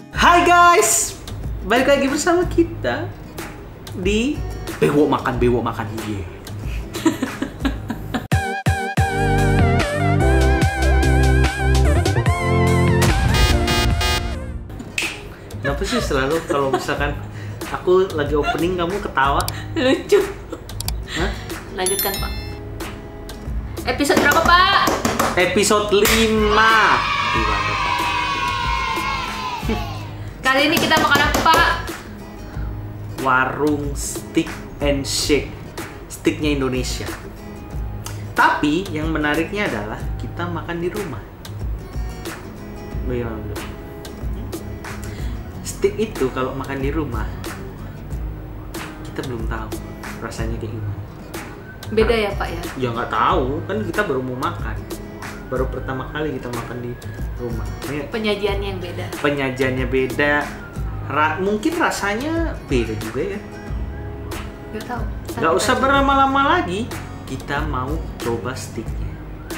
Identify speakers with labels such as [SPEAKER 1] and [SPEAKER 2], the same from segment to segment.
[SPEAKER 1] Hai guys, balik lagi bersama kita di Bewok Makan iya. Kenapa sih selalu kalau misalkan aku lagi opening kamu ketawa?
[SPEAKER 2] Lucu.
[SPEAKER 1] Hah?
[SPEAKER 2] Lanjutkan Pak. Episode berapa Pak?
[SPEAKER 1] Episode 5.
[SPEAKER 2] Kali ini kita makan apa Pak?
[SPEAKER 1] Warung Steak and Shake, steaknya Indonesia. Tapi yang menariknya adalah kita makan di rumah. Bagaimana? Steak itu kalau makan di rumah kita belum tahu rasanya kayak gimana.
[SPEAKER 2] Beda ya Pak ya?
[SPEAKER 1] Ya nggak tahu, kan kita baru mau makan. Baru pertama kali kita makan di rumah. Ini
[SPEAKER 2] Penyajiannya yang beda.
[SPEAKER 1] penyajiannya beda. Mungkin rasanya beda juga ya.
[SPEAKER 2] Gak tahu.
[SPEAKER 1] Nggak usah berlama-lama lagi. Kita mau coba steaknya.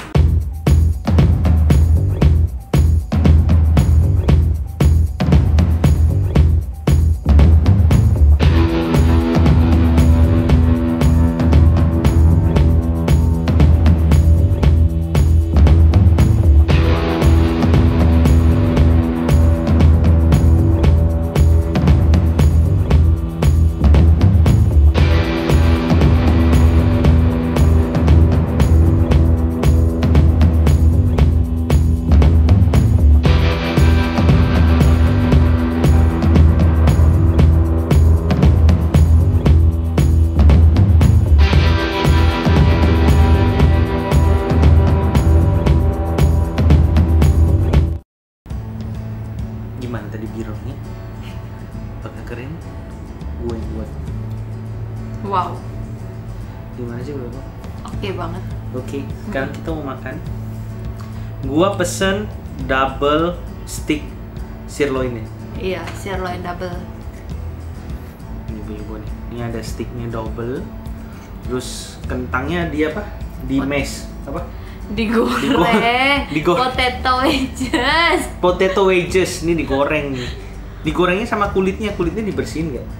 [SPEAKER 1] Gimana tadi bironya? Pakai keren? Gue buat.
[SPEAKER 2] Wow.
[SPEAKER 1] Gimana sih bro?
[SPEAKER 2] Oke banget.
[SPEAKER 1] Oke, sekarang kita mau makan. Gua pesen double stick sirloin ya.
[SPEAKER 2] Iya, sirloin double.
[SPEAKER 1] Ini punya gua nih. Ini ada sticknya double. Terus kentangnya dia apa? Di mash apa?
[SPEAKER 2] Digoreng.
[SPEAKER 1] Digoreng.
[SPEAKER 2] Potato wedges.
[SPEAKER 1] Potato wedges. Ini digoreng nih. Digorengnya sama kulitnya dibersihin nggak?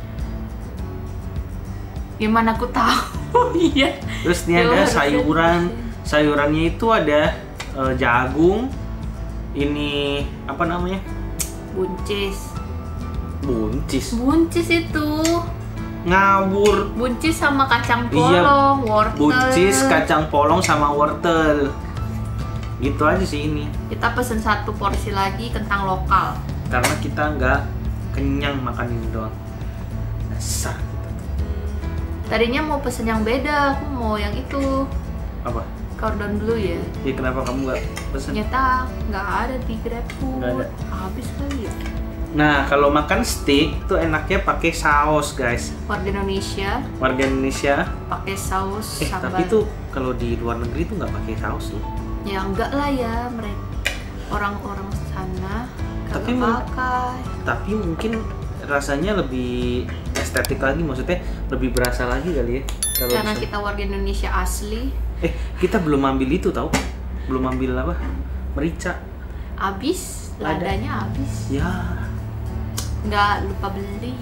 [SPEAKER 2] Gimana aku tahu? Iya.
[SPEAKER 1] Terus ini ada sayuran. Sayurannya itu ada jagung. Ini apa namanya?
[SPEAKER 2] Buncis.
[SPEAKER 1] Buncis.
[SPEAKER 2] Buncis itu.
[SPEAKER 1] Ngawur.
[SPEAKER 2] Buncis sama kacang
[SPEAKER 1] Iya,
[SPEAKER 2] polong, wortel.
[SPEAKER 1] Buncis, kacang polong sama wortel. Gitu aja sih ini.
[SPEAKER 2] Kita pesen 1 porsi lagi kentang lokal.
[SPEAKER 1] Karena kita nggak kenyang makan ini doang. Dasar.
[SPEAKER 2] Tadinya mau pesen yang beda, aku mau yang itu.
[SPEAKER 1] Apa?
[SPEAKER 2] Cordon bleu ya.
[SPEAKER 1] Ya kenapa kamu nggak pesen?
[SPEAKER 2] Ternyata nggak ada di GrabFood.
[SPEAKER 1] Nggak ada.
[SPEAKER 2] Habis kali ya.
[SPEAKER 1] Nah, kalau makan steak tuh enaknya pakai saus, guys.
[SPEAKER 2] Warga Indonesia
[SPEAKER 1] Warga Indonesia.
[SPEAKER 2] pakai saus sambal.
[SPEAKER 1] Tapi tuh kalau di luar negeri tuh nggak pakai saus loh.
[SPEAKER 2] Ya enggak lah ya, mereka orang-orang sana
[SPEAKER 1] Tapi
[SPEAKER 2] kagak pakai.
[SPEAKER 1] Tapi mungkin rasanya lebih estetik lagi, maksudnya lebih berasa lagi kali ya. Kalau
[SPEAKER 2] Karena
[SPEAKER 1] bisa-
[SPEAKER 2] kita warga Indonesia asli.
[SPEAKER 1] kita belum ambil itu tahu? Belum ambil apa? Merica.
[SPEAKER 2] Habis,
[SPEAKER 1] Ada.
[SPEAKER 2] ladanya habis.
[SPEAKER 1] Ya.
[SPEAKER 2] Nggak lupa beli.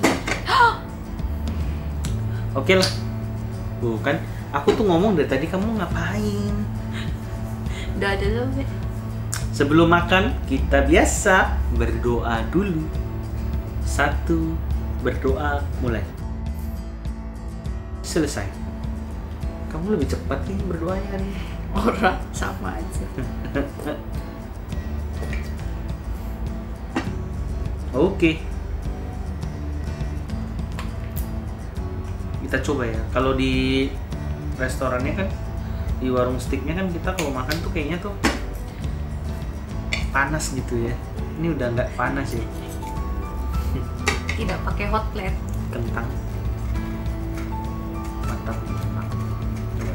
[SPEAKER 1] Oke lah. Bukan. Aku tuh ngomong dari tadi kamu ngapain?
[SPEAKER 2] Udah dulu, Be.
[SPEAKER 1] Sebelum makan, kita biasa berdoa dulu. 1, berdoa, mulai. Selesai. Kamu lebih cepat nih berdoanya nih.
[SPEAKER 2] Orang sama aja.
[SPEAKER 1] Oke. Kita coba ya. Kalau di restorannya kan, di warung steaknya kan kita kalau makan tuh kayaknya tuh panas gitu ya. Ini udah nggak panas ya.
[SPEAKER 2] Tidak pakai hot plate.
[SPEAKER 1] Kentang mantap. Coba.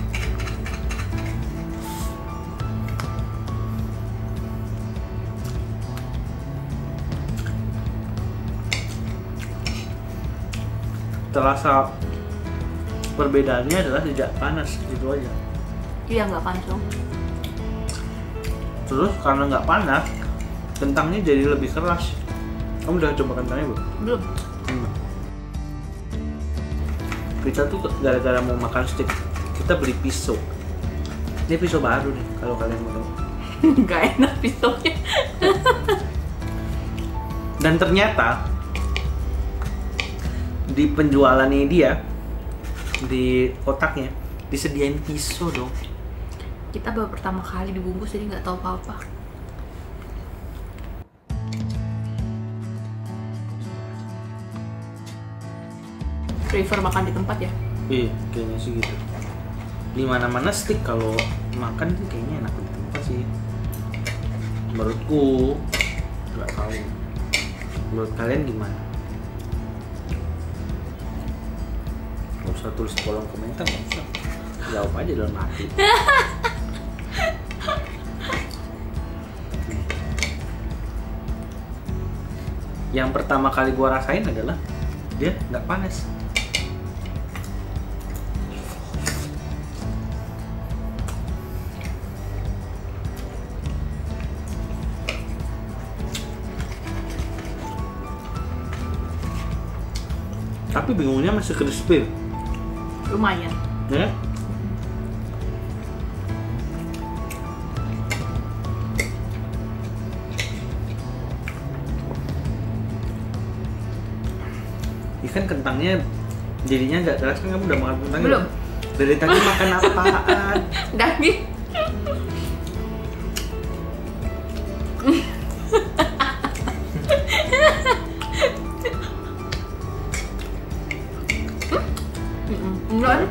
[SPEAKER 1] Terasa perbedaannya adalah tidak panas gitu aja.
[SPEAKER 2] Iya, nggak panas dong.
[SPEAKER 1] Terus karena nggak panas, kentangnya jadi lebih keras. Kamu udah coba kentangnya belum?
[SPEAKER 2] Belum.
[SPEAKER 1] Kita tuh gara-gara mau makan steak, kita beli pisau. Ini pisau baru nih, kalau kalian mau tahu.
[SPEAKER 2] Nggak enak pisaunya.
[SPEAKER 1] Dan ternyata di penjualannya dia, di kotaknya disediain pisau dong.
[SPEAKER 2] Kita baru pertama kali dibungkus jadi nggak tahu apa-apa. Prefer makan di tempat ya?
[SPEAKER 1] Iya, kayaknya sih gitu. Di mana-mana steak kalau makan tuh kayaknya enak di tempat sih. Menurutku, nggak tahu. Menurut kalian gimana? Gak usah tulis di kolom komentar, gak usah. Jawab aja dalam hati. Yang pertama kali gua rasain adalah dia nggak panas. Tapi bingungnya masih crispy.
[SPEAKER 2] Lumayan.
[SPEAKER 1] Ya? Ikan kentangnya jadinya nggak keras kan, kamu udah makan kentangnya?
[SPEAKER 2] Belum.
[SPEAKER 1] Dari tadi makan apaan?
[SPEAKER 2] Daging. Enggak.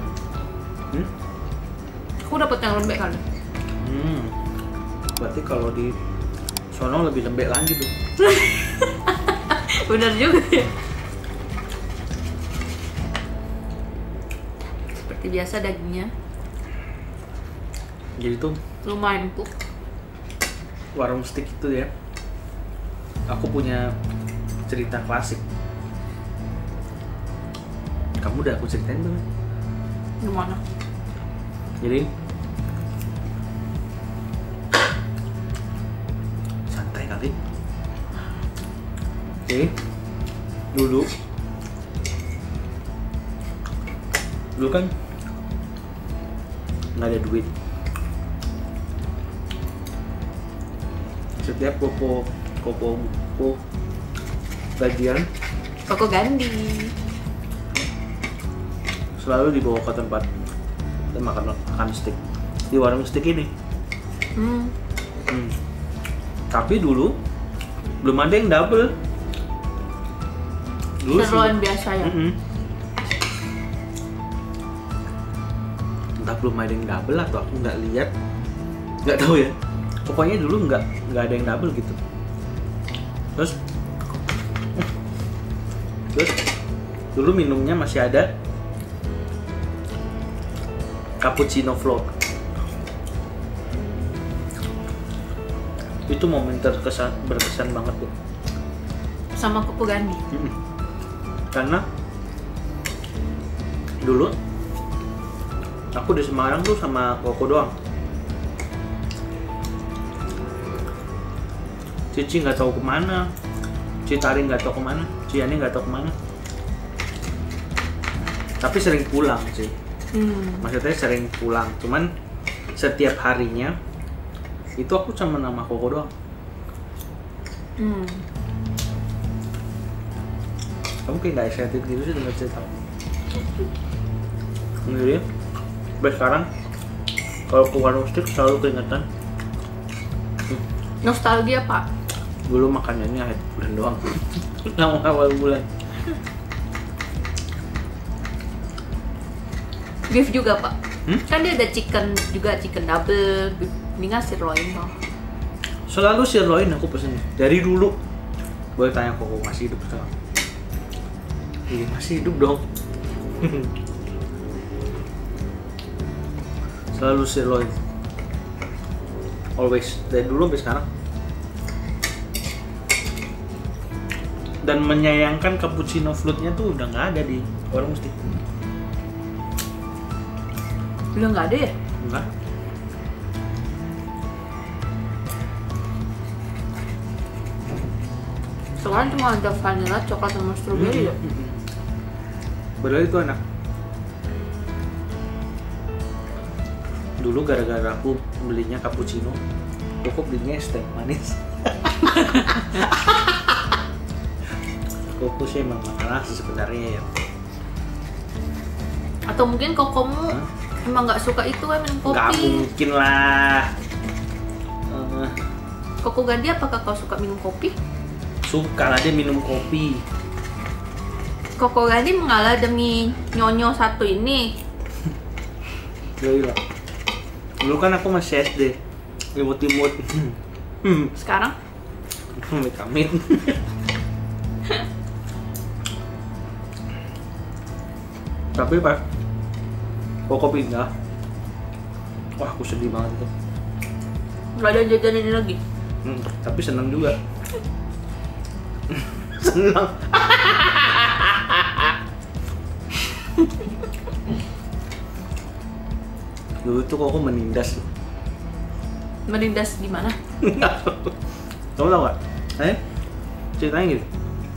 [SPEAKER 2] Aku dapet yang lembek kali.
[SPEAKER 1] Berarti kalau di sono lebih lembek lagi tuh.
[SPEAKER 2] Bener juga ya. Seperti biasa dagingnya
[SPEAKER 1] Jadi tuh
[SPEAKER 2] lumayan empuk.
[SPEAKER 1] warung steak itu ya, aku punya cerita klasik. Kamu udah aku ceritain belum?
[SPEAKER 2] Gimana?
[SPEAKER 1] Jadi santai kali. Jadi dulu kan nggak ada duit. Setiap popo gajian
[SPEAKER 2] Koko Gandhi.
[SPEAKER 1] selalu dibawa ke tempat dan makan steak di warung steak ini. Tapi dulu belum ada yang double. Dulu
[SPEAKER 2] Sirloin biasa ya.
[SPEAKER 1] Entah belum ada yang double atau aku nggak lihat, nggak tahu ya. Pokoknya dulu nggak ada yang double gitu. Terus dulu minumnya masih ada cappuccino float. Itu momen berkesan banget tuh.
[SPEAKER 2] Sama Koko Gandhi.
[SPEAKER 1] Karena dulu aku di Semarang tuh sama Koko doang. Cici nggak tahu kemana, Citari nggak tahu kemana, Ciani nggak tahu kemana. Tapi sering pulang sih. Maksudnya sering pulang, cuman setiap harinya itu aku sama nama Koko doang. Kamu kayak nggak excited gitu sih dengan cerita. Jadi, sampai sekarang kalau ke warung steak selalu keingetan.
[SPEAKER 2] Nostalgia Pak.
[SPEAKER 1] Dulu makanannya akhir bulan doang, sama awal bulan.
[SPEAKER 2] Beef juga Pak. Kan dia ada chicken juga, chicken double. Ini nggak sirloin loh.
[SPEAKER 1] Selalu sirloin aku pesen dari dulu. Boleh tanya Koko masih hidup sekarang? Iya masih hidup dong. Selalu sirloin. Always, dari dulu sampai sekarang. Dan menyayangkan cappuccino floatnya tuh udah nggak ada di warung steak.
[SPEAKER 2] Udah nggak ada ya?
[SPEAKER 1] Enggak.
[SPEAKER 2] Sekarang cuma ada vanilla, coklat sama strawberry ya.
[SPEAKER 1] Padahal itu enak. Dulu gara-gara aku belinya cappuccino, aku belinya es teh manis. Koko sih emang makanan sih sebenarnya ya.
[SPEAKER 2] Atau mungkin kokomu emang nggak suka itu minum kopi?
[SPEAKER 1] Nggak mungkin lah.
[SPEAKER 2] Koko Gandhi, apakah kau suka minum kopi?
[SPEAKER 1] Suka lah dia minum kopi.
[SPEAKER 2] Koko Gandhi mengalah demi nyonyo satu ini.
[SPEAKER 1] Gila. Dulu kan aku masih SD, imut-imut.
[SPEAKER 2] Sekarang?
[SPEAKER 1] Amit-amit. Tapi pas Koko pindah, wah aku sedih banget tuh.
[SPEAKER 2] Gak ada jajan ini lagi?
[SPEAKER 1] Tapi senang juga. Senang. Dulu tuh Koko menindas.
[SPEAKER 2] Menindas gimana?
[SPEAKER 1] Kamu tau gak? Ceritanya gitu.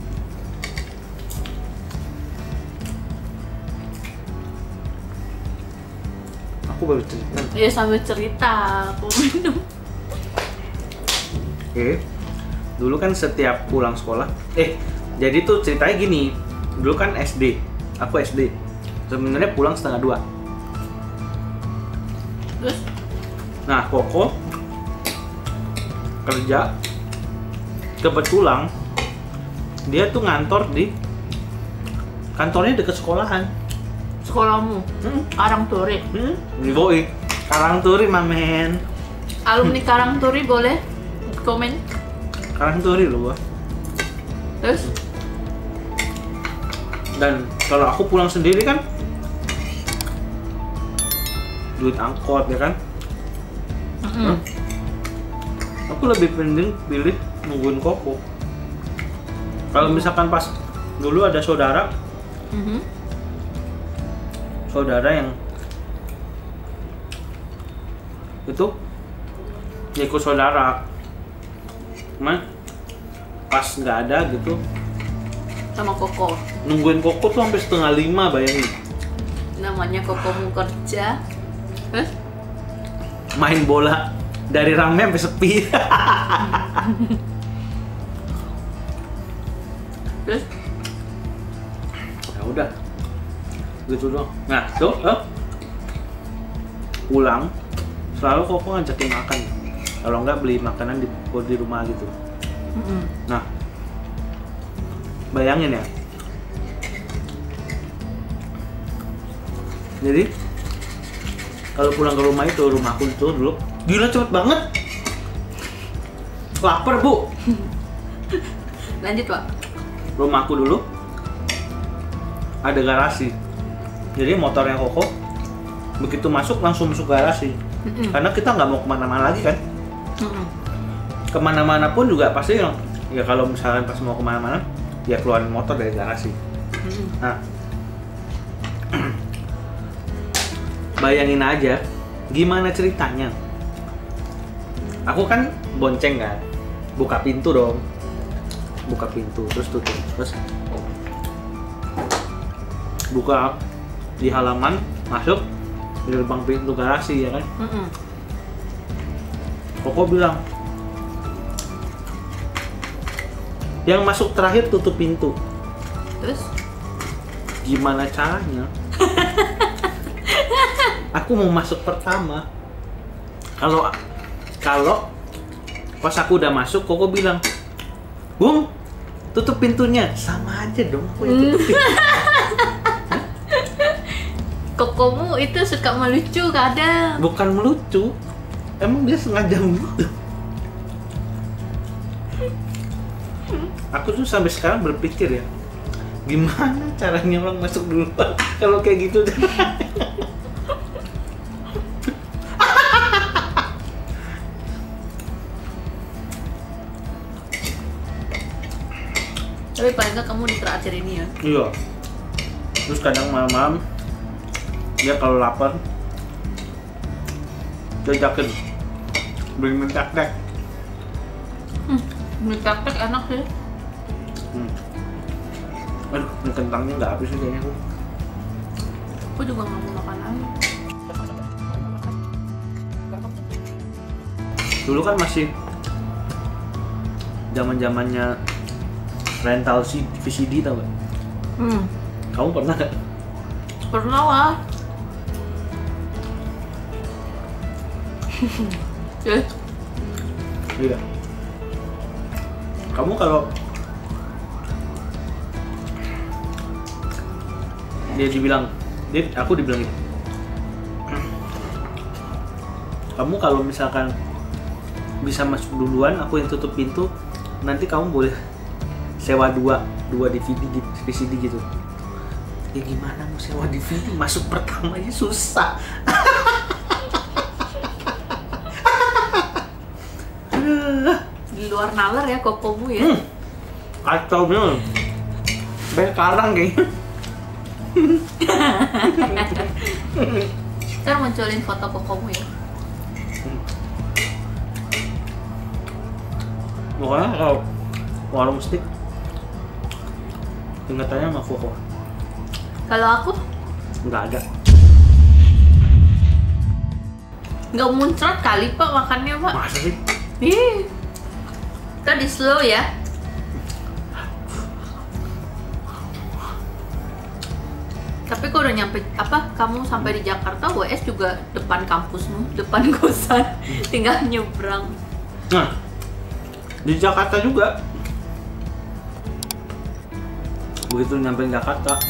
[SPEAKER 1] Aku baru cerita.
[SPEAKER 2] Iya, sambil cerita aku minum.
[SPEAKER 1] Oke. Dulu kan setiap pulang sekolah, jadi tuh ceritanya gini. Dulu kan SD, aku SD. Sebenarnya pulang 1:30.
[SPEAKER 2] Terus?
[SPEAKER 1] Nah, Koko kerja, kebetulan dia tuh ngantor di kantornya deket sekolahan.
[SPEAKER 2] Sekolahmu? Karangturi?
[SPEAKER 1] Yoi, Karangturi mamen.
[SPEAKER 2] Alumni Karangturi boleh komen?
[SPEAKER 1] Karangturi loh gua.
[SPEAKER 2] Terus?
[SPEAKER 1] Dan kalau aku pulang sendiri kan duit angkot ya kan. Aku lebih penting pilih nungguin Koko. Kalau misalkan pas dulu ada saudara, saudara yang itu ya ikut saudara, cuman pas nggak ada gitu
[SPEAKER 2] Sama Koko?
[SPEAKER 1] nungguin Koko tuh sampai 4:30, bayangin.
[SPEAKER 2] Namanya Kokomu kerja. Terus?
[SPEAKER 1] Main bola dari rame sampai sepi.
[SPEAKER 2] Terus?
[SPEAKER 1] Ya udah gitu doang. Nah tuh pulang selalu Koko ngajakin makan, kalau nggak beli makanan di rumah gitu. Nah bayangin ya, jadi kalau pulang ke rumah itu, rumahku itu dulu gila cepet banget, lapar bu.
[SPEAKER 2] Lanjut Pak.
[SPEAKER 1] Rumahku dulu ada garasi, jadi motornya Koko begitu masuk langsung masuk garasi. Karena kita nggak mau kemana-mana lagi kan. Kemana-mana pun juga pasti ya kalau misalkan pas mau kemana-mana ya keluarin motor dari garasi. Nah bayangin aja gimana ceritanya, aku kan bonceng kan, buka pintu dong, buka pintu terus tutup, terus buka di halaman, masuk di gerbang pintu garasi ya kan. Koko bilang yang masuk terakhir tutup pintu.
[SPEAKER 2] Terus?
[SPEAKER 1] Gimana caranya? Aku mau masuk pertama. Kalau pas aku udah masuk, Koko bilang, "Bung, tutup pintunya." Sama aja dong, aku yang tutup pintu.
[SPEAKER 2] Kokomu itu suka melucu kadang.
[SPEAKER 1] Bukan melucu, emang dia sengaja gitu. Aku tuh sampai sekarang berpikir ya, gimana caranya orang masuk duluan kalau kayak gitu.
[SPEAKER 2] Tapi paling nggak kamu di terakhir ini ya.
[SPEAKER 1] Iya. Terus kadang malam-malam dia kalau lapar jajakin beli mie tek-tek.
[SPEAKER 2] Mie tek-tek enak sih.
[SPEAKER 1] Aduh, ini kentangnya nggak habis nih kayaknya aku.
[SPEAKER 2] Aku juga nggak mau makan lagi.
[SPEAKER 1] Dulu kan masih zaman-zamannya rental VCD tau gak? Kamu pernah gak?
[SPEAKER 2] Pernah lah.
[SPEAKER 1] Iya. Kamu kalau aku dibilang gitu. Kamu kalau misalkan bisa masuk duluan, aku yang tutup pintu, nanti kamu boleh sewa dua DVD gitu, VCD gitu. Ya gimana mau sewa DVD? Masuk pertama aja susah.
[SPEAKER 2] Di luar nalar ya kokomu ya.
[SPEAKER 1] Kacau banget. Banyak karang kayaknya.
[SPEAKER 2] Ntar munculin foto kokomu ya.
[SPEAKER 1] Pokoknya kalau warung steak ingatannya sama Koko.
[SPEAKER 2] Kalau aku
[SPEAKER 1] Nggak ada.
[SPEAKER 2] nggak muncrat kali Pak makannya Pak.
[SPEAKER 1] Masa sih?
[SPEAKER 2] Ih, kita di slow ya. Tapi kok udah nyampe kamu sampai di Jakarta, WS juga depan kampusmu, depan kosan, tinggal nyebrang.
[SPEAKER 1] Nah, di Jakarta juga. Begitu nyampe Jakarta,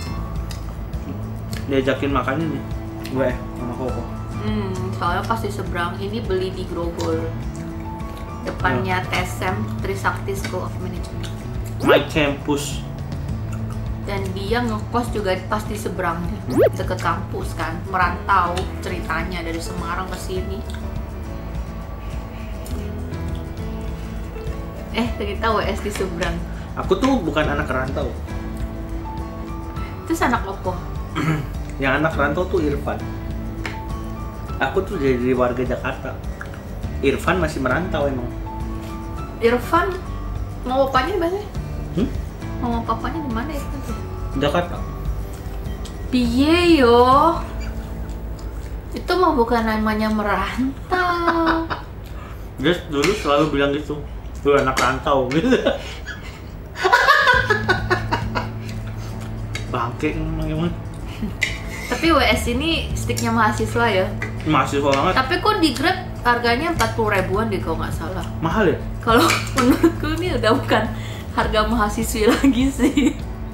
[SPEAKER 1] diajakin makannya nih, gue sama Koko.
[SPEAKER 2] Soalnya pasti seberang ini beli di Grogol. Depannya TSM, Trisakti School of Management.
[SPEAKER 1] My campus.
[SPEAKER 2] Dan dia ngekos juga pas di seberangnya, deket kampus kan, merantau ceritanya dari Semarang ke sini. Ternyata WS di seberang.
[SPEAKER 1] Aku tuh bukan anak rantau.
[SPEAKER 2] Terus anak apa?
[SPEAKER 1] Yang anak rantau tuh Irfan. Aku tuh jadi warga Jakarta. Irfan masih merantau emang.
[SPEAKER 2] Irfan mau bapaknya di mana? Mau papanya di mana Irfan tuh?
[SPEAKER 1] Jakarta.
[SPEAKER 2] Piye yo? Itu mah bukan namanya merantau.
[SPEAKER 1] Dia dulu selalu bilang gitu. Lu anak rantau gitu. Bangke emang.
[SPEAKER 2] Tapi WS ini sticknya mahasiswa ya?
[SPEAKER 1] Mahasiswa banget.
[SPEAKER 2] Tapi kok di Grab harganya 40 ribuan deh kalau nggak salah.
[SPEAKER 1] Mahal ya?
[SPEAKER 2] Kalau menurutku ini udah bukan harga mahasiswi lagi sih.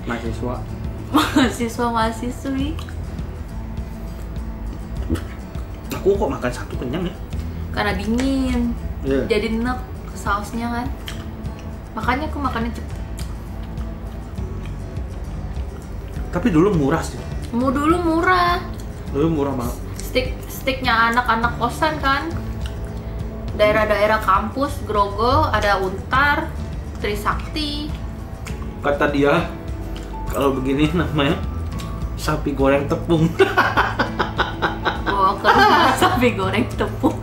[SPEAKER 2] Mahasiswa-mahasiswi.
[SPEAKER 1] Aku kok makan satu kenyang ya?
[SPEAKER 2] Karena dingin.
[SPEAKER 1] Yeah.
[SPEAKER 2] Jadi enak sausnya kan. Makanya aku makannya cepet.
[SPEAKER 1] Tapi dulu murah sih.
[SPEAKER 2] Dulu murah.
[SPEAKER 1] Dulu murah banget.
[SPEAKER 2] Sticknya anak-anak kosan kan. Daerah-daerah kampus, Grogol, ada Untar, Trisakti.
[SPEAKER 1] Kata dia, kalau begini namanya sapi goreng tepung.
[SPEAKER 2] Oh, karena sapi goreng tepung.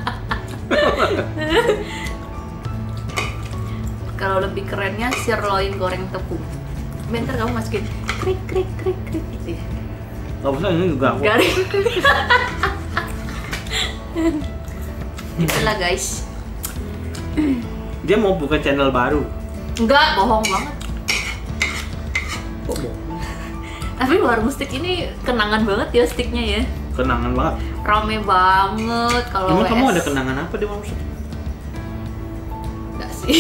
[SPEAKER 2] Kalau lebih kerennya sirloin goreng tepung. Bentar kamu masukin krik krik krik krik gitu ya.
[SPEAKER 1] Gak usah, ini juga aku.
[SPEAKER 2] Garing. Itulah guys.
[SPEAKER 1] Dia mau buka channel baru.
[SPEAKER 2] Enggak, bohong banget.
[SPEAKER 1] Kok bohong?
[SPEAKER 2] Tapi warung stick ini kenangan banget ya sticknya ya.
[SPEAKER 1] Kenangan banget.
[SPEAKER 2] Rame banget kalau
[SPEAKER 1] Emang
[SPEAKER 2] WS.
[SPEAKER 1] kamu ada kenangan apa di warung stick?
[SPEAKER 2] Enggak sih.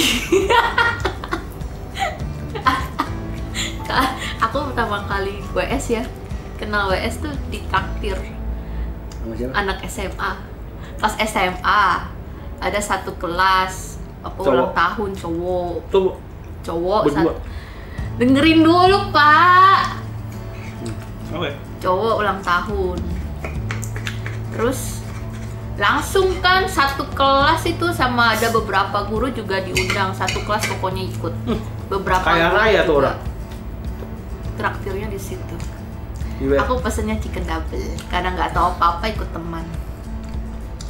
[SPEAKER 2] Aku pertama kali WS ya, kenal WS tuh di traktir
[SPEAKER 1] Sama siapa?
[SPEAKER 2] anak SMA. Pas SMA ada satu kelas apa
[SPEAKER 1] Cowok.
[SPEAKER 2] ulang tahun
[SPEAKER 1] Tuh,
[SPEAKER 2] cowok
[SPEAKER 1] berdua.
[SPEAKER 2] dengerin dulu Pak.
[SPEAKER 1] Oke.
[SPEAKER 2] Cowok ulang tahun, terus langsung kan satu kelas itu sama ada beberapa guru juga diundang, satu kelas pokoknya ikut. Beberapa
[SPEAKER 1] Kaya
[SPEAKER 2] guru
[SPEAKER 1] raya tuh
[SPEAKER 2] juga.
[SPEAKER 1] orang.
[SPEAKER 2] Traktirnya di situ.
[SPEAKER 1] Iya.
[SPEAKER 2] Aku pesennya chicken double karena nggak tahu apa-apa, ikut teman.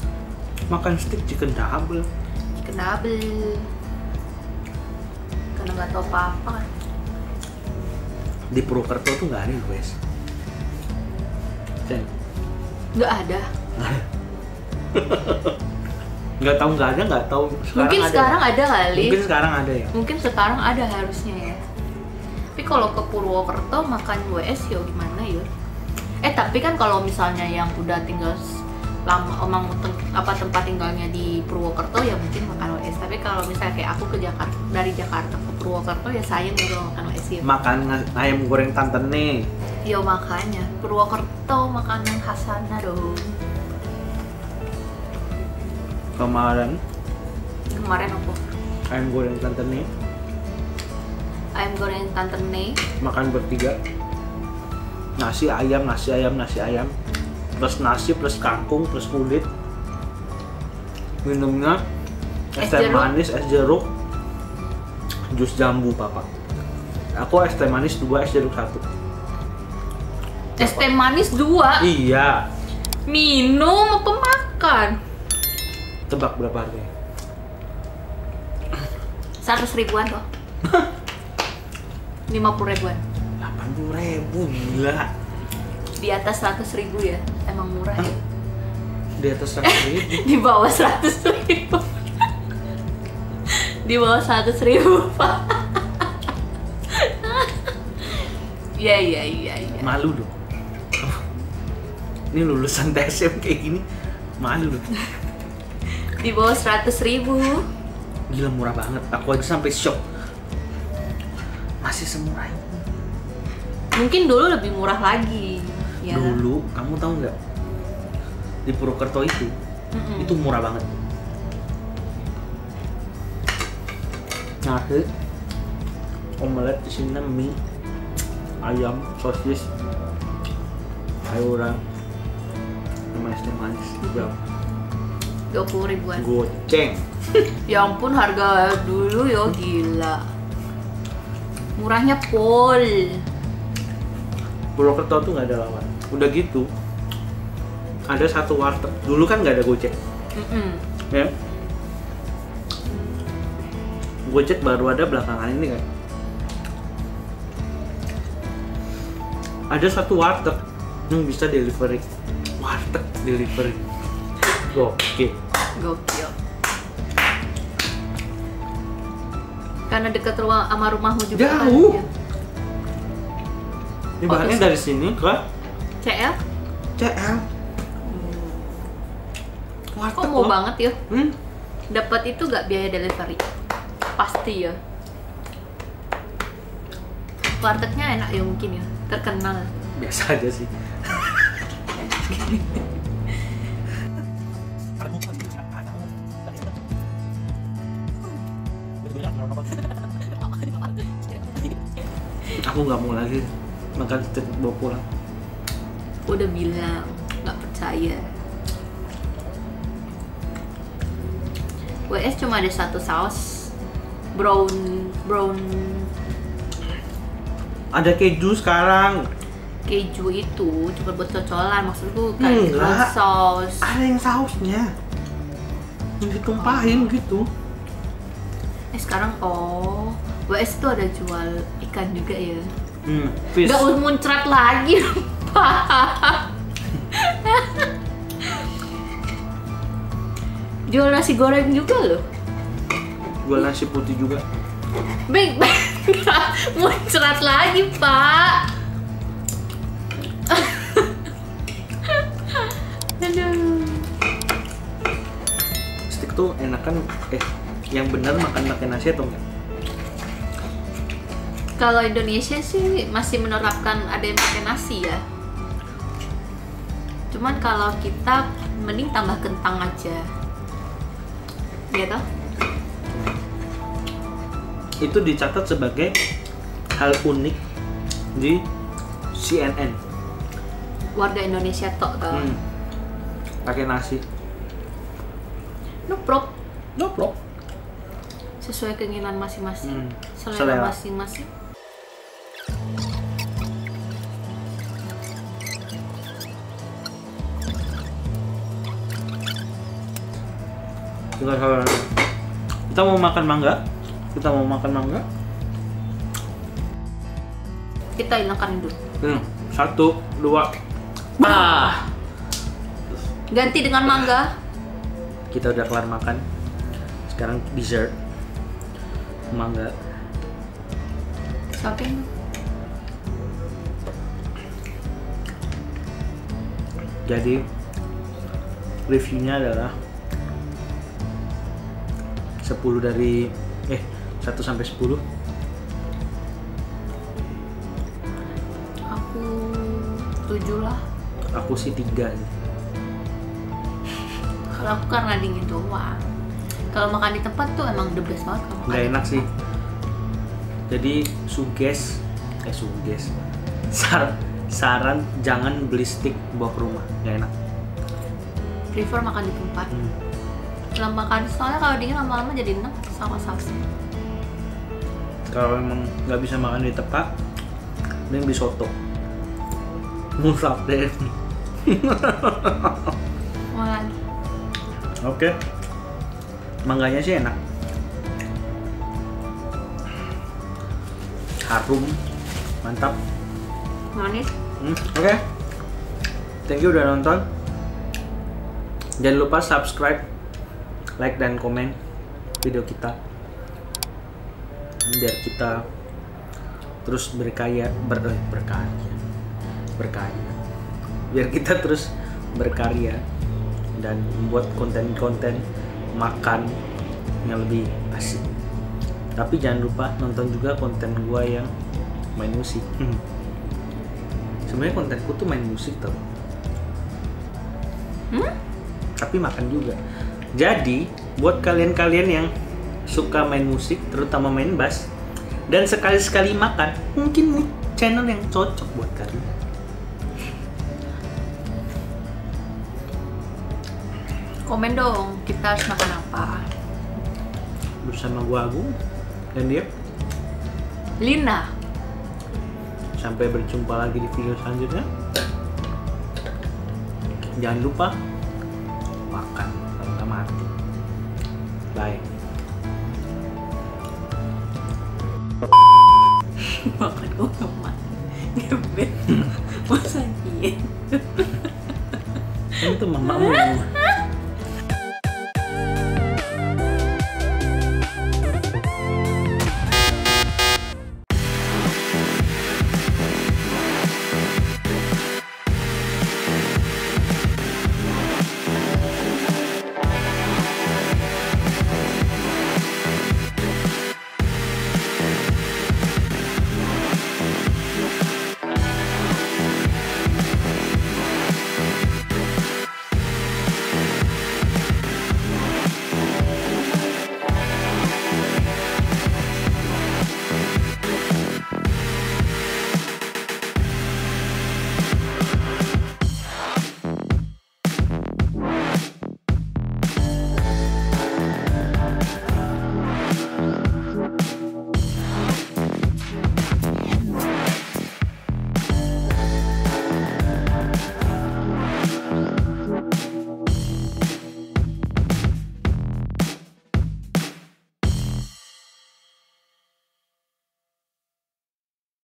[SPEAKER 1] Makan stick chicken double.
[SPEAKER 2] Chicken double. yang nggak tahu apa-apa kan.
[SPEAKER 1] Di Purwokerto tuh nggak ada guys. Ceng.
[SPEAKER 2] Nggak ada.
[SPEAKER 1] Nggak tahu.
[SPEAKER 2] Mungkin
[SPEAKER 1] ada.
[SPEAKER 2] sekarang ada kali.
[SPEAKER 1] Mungkin sekarang ada ya.
[SPEAKER 2] Mungkin sekarang ada harusnya ya. Tapi kalau ke Purwokerto makan WS ya gimana ya? Tapi kan kalau misalnya yang udah tinggal lama tempat tinggalnya di Purwokerto ya mungkin makan WS. Tapi kalau misalnya kayak aku ke Jakarta, dari Jakarta ke Purwokerto ya sayang kalau makan WS ya.
[SPEAKER 1] Makan ayam goreng tante nih.
[SPEAKER 2] Ya makanya Purwokerto makanan khasana dong.
[SPEAKER 1] Kemarin
[SPEAKER 2] aku
[SPEAKER 1] ayam goreng tante nih
[SPEAKER 2] ayam goreng tante Nih
[SPEAKER 1] makan bertiga. Nasi ayam plus nasi plus kangkung plus kulit. Minumnya es teh manis, es jeruk, jus jambu papa. Aku es teh manis 2, es jeruk 1.
[SPEAKER 2] Es teh manis 2?
[SPEAKER 1] Iya.
[SPEAKER 2] Minum apa makan?
[SPEAKER 1] Tebak berapa harganya?
[SPEAKER 2] 100 ribuan toh. 50 ribuan.
[SPEAKER 1] 80.000, gila.
[SPEAKER 2] Di atas 100 ribu ya? Emang murah ya?
[SPEAKER 1] Di atas 100.000.
[SPEAKER 2] Di bawah 100 ribu. Di bawah 100 ribu, Pak. Iya.
[SPEAKER 1] Malu dong. Ini lulusan TSM kayak gini, malu dong.
[SPEAKER 2] Di bawah 100 ribu.
[SPEAKER 1] Gila murah banget, aku aja sampai shock. Masih semurah ini.
[SPEAKER 2] Mungkin dulu lebih murah lagi ya.
[SPEAKER 1] Dulu, kamu tahu nggak? Di Purwokerto itu murah banget. Nasi, omelet di sini mie, ayam, sosis, sayuran, sama es teh manis berapa?
[SPEAKER 2] 20 ribuan.
[SPEAKER 1] Goceng.
[SPEAKER 2] Ya ampun, harga dulu ya gila. Murahnya pol.
[SPEAKER 1] Purwokerto tuh nggak ada lawan. Udah gitu, ada satu warteg. Dulu kan nggak ada Gojek, ya. Gojek baru ada belakangan ini kan. Ada satu warteg yang bisa delivery. Warteg delivery. Gokil.
[SPEAKER 2] Karena dekat sama rumahmu juga.
[SPEAKER 1] Jauh.
[SPEAKER 2] Kan, ya?
[SPEAKER 1] Ibaratnya dari sini ke
[SPEAKER 2] CL.
[SPEAKER 1] Warteg
[SPEAKER 2] Kok mau
[SPEAKER 1] loh.
[SPEAKER 2] banget ya? Dapat itu gak biaya delivery? Pasti ya. Wartegnya enak ya mungkin ya, terkenal.
[SPEAKER 1] Biasa aja sih. Aku nggak mau lagi makan steak bawa pulang.
[SPEAKER 2] Udah bilang nggak percaya. WS cuma ada satu saus, brown.
[SPEAKER 1] Ada keju sekarang.
[SPEAKER 2] Keju itu cuma buat cocolan, maksudku kayak
[SPEAKER 1] Enggak.
[SPEAKER 2] saus.
[SPEAKER 1] Ada yang sausnya, yang ditumpahin gitu.
[SPEAKER 2] Sekarang WS tuh ada jual ikan juga ya.
[SPEAKER 1] Fish.
[SPEAKER 2] Gak muncrat lagi, Pak. Jual nasi goreng juga loh.
[SPEAKER 1] Jual nasi putih juga.
[SPEAKER 2] Bang, muncrat lagi, Pak. Aduh.
[SPEAKER 1] Steak tuh enakan, yang benar makan pakai nasi atau enggak?
[SPEAKER 2] Kalau Indonesia sih masih menerapkan ada yang pakai nasi ya. Cuman kalau kita mending tambah kentang aja. Ya toh?
[SPEAKER 1] Itu dicatat sebagai hal unik di CNN.
[SPEAKER 2] Warga Indonesia toh.
[SPEAKER 1] Pakai nasi.
[SPEAKER 2] No problem.
[SPEAKER 1] No problem.
[SPEAKER 2] Sesuai keinginan masing-masing.
[SPEAKER 1] Selera.
[SPEAKER 2] Selera masing-masing.
[SPEAKER 1] Kita mau makan mangga.
[SPEAKER 2] Kita hilangkan dulu.
[SPEAKER 1] 1, 2.
[SPEAKER 2] Ganti dengan mangga.
[SPEAKER 1] Kita udah kelar makan. Sekarang dessert. Mangga.
[SPEAKER 2] Shopping.
[SPEAKER 1] Jadi reviewnya adalah 10 dari 1 sampai 10.
[SPEAKER 2] Aku 7 lah.
[SPEAKER 1] Aku sih 3.
[SPEAKER 2] Kalau aku karena dingin doang. Kalau makan di tempat tuh emang the best banget kalau makan
[SPEAKER 1] Nggak
[SPEAKER 2] di
[SPEAKER 1] enak
[SPEAKER 2] tempat.
[SPEAKER 1] sih. Jadi suges. Saran jangan beli stick bawa ke rumah, nggak enak.
[SPEAKER 2] Prefer makan di tempat. Kalau makan soalnya kalau dingin lama-lama jadi enak sama sausnya.
[SPEAKER 1] Kalau emang nggak bisa makan di tempat, mending beli soto. Musab deh.
[SPEAKER 2] Mau lagi.
[SPEAKER 1] Oke. Mangganya sih enak. Harum, mantap.
[SPEAKER 2] Manis.
[SPEAKER 1] Oke. Thank you udah nonton. Jangan lupa subscribe, like dan komen video kita. Biar kita terus berkarya. Biar kita terus berkarya dan membuat konten-konten makan yang lebih asik. Tapi jangan lupa nonton juga konten gua yang main musik. Sebenarnya kontenku tuh main musik tau. Tapi makan juga. Jadi buat kalian-kalian yang suka main musik, terutama main bass, dan sekali-sekali makan, mungkin nih channel yang cocok buat kalian.
[SPEAKER 2] Komen dong, kita harus makan apa?
[SPEAKER 1] Bersama gua Agung dan dia.
[SPEAKER 2] Lina.
[SPEAKER 1] Sampai berjumpa lagi di video selanjutnya. Jangan lupa makan, nggak mati. Bye.
[SPEAKER 2] Makan gue nggak mati. Ngebet. Masa iya?
[SPEAKER 1] Itu mamamu.